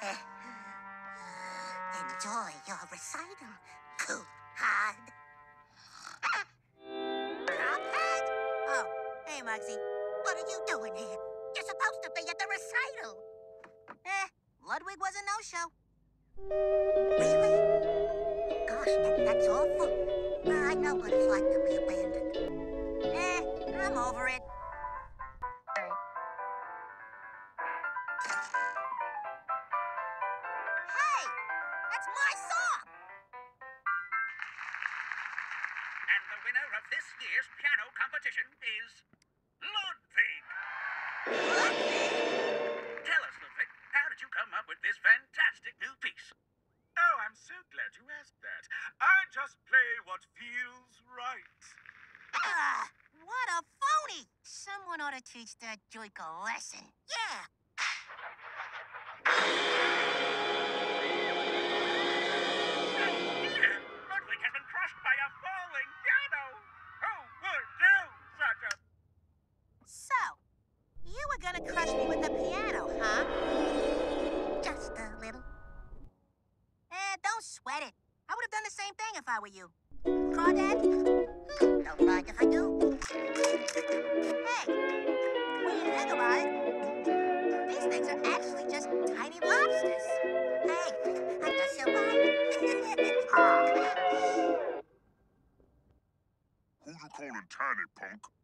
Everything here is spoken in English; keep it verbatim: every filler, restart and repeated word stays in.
Enjoy your recital, Cuphead. Cuphead? Oh, hey, Muggsy. What are you doing here? You're supposed to be at the recital. Eh, Ludwig was a no-show. Really? Gosh, that, that's awful. I know what it's like to be abandoned. Eh, I'm over it. Hey, that's my song! And the winner of this year's piano competition is Ludwig. Ludwig? Tell us, Ludwig, how did you come up with this fantastic new piece? Oh, I'm so glad you asked that. I just play what feels right. Ah, what a phony! Someone ought to teach that joke a lesson. Yeah. Dear, Ludwig has been crushed by a falling piano. Who would do such a... So, you were gonna crush me with the piano, huh? Just a little. Eh, don't sweat it. I would have done the same thing if I were you. Crawdad? Don't mind if I do. Hey, when you think about it, these things are actually just tiny lobsters. Hey, I guess you're right. Who you calling tiny, punk?